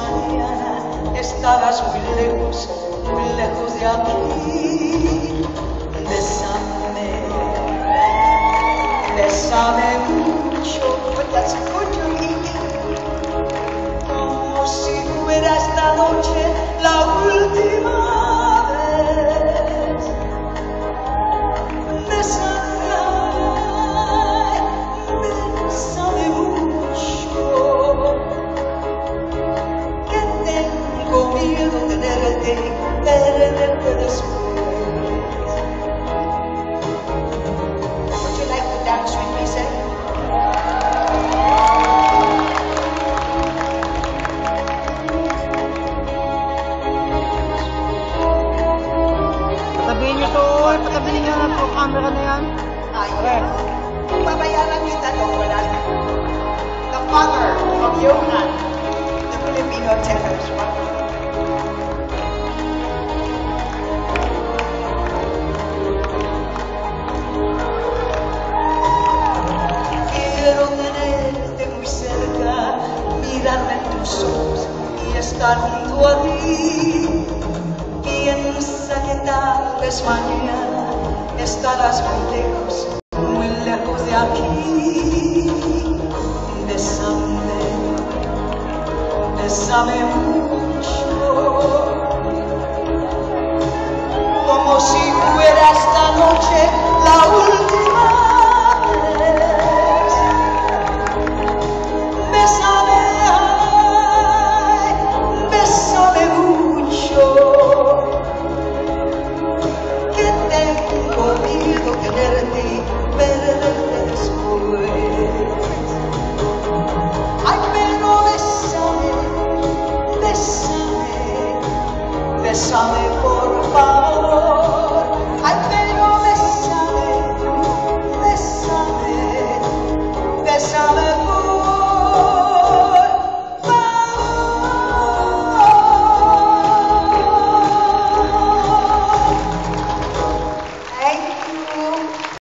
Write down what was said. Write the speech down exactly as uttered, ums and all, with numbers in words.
mañana estarás muy lejos, muy lejos de aquí. Bésame, bésame mucho, that's good to me. Como si fuera esta noche la última vez. Bésame, ay, bésame mucho, que tengo miedo de tenerte y perderte después. Would you like to dance with me, say? Patabihin niyo to, patabihin niyo na po camera na yan. Ay, pabayaran kita doon, wala na. The father of Johan, the Filipino tenors. Quiero tenerte muy cerca, mirarme en tus ojos y estar junto a ti. Piensa que tal vez mañana estarás muy lejos, muy lejos de aquí. Bésame, bésame mucho, como si fuera esta noche la última vez. Bésame, ay, bésame mucho, que tengo miedo de tenerte y perderte después. Ay, pero bésame, bésame, bésame por favor.